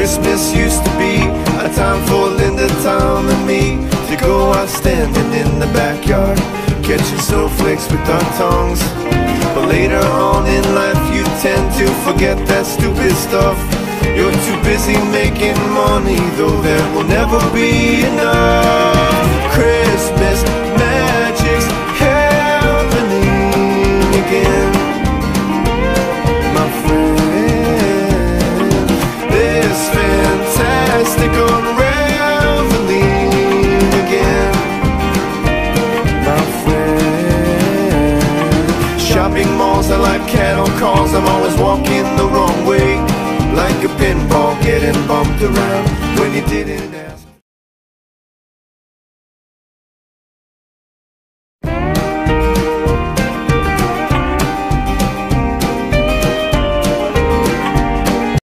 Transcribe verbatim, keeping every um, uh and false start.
Christmas used to be a time for Linda, Tom and me to go out standing in the backyard, catching snowflakes with our tongues. But later on in life you tend to forget that stupid stuff. You're too busy making money, though there will never be enough. Christmas magic's happening again, my friend. This fantastic unraveling again, my friend. Shopping malls are like cattle cars, I'm always walking the wrong way, like a pinball getting bumped around when you didn't have